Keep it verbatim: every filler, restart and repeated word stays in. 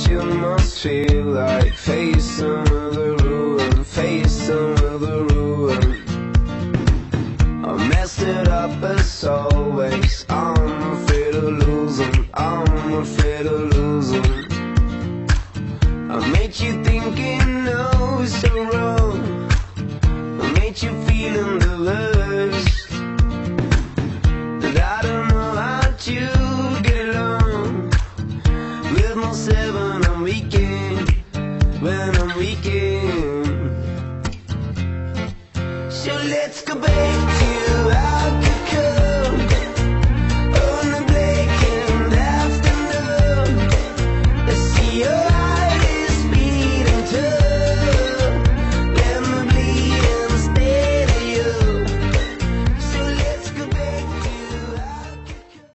you must feel like facing the ruin, facing the ruin. I messed it up as so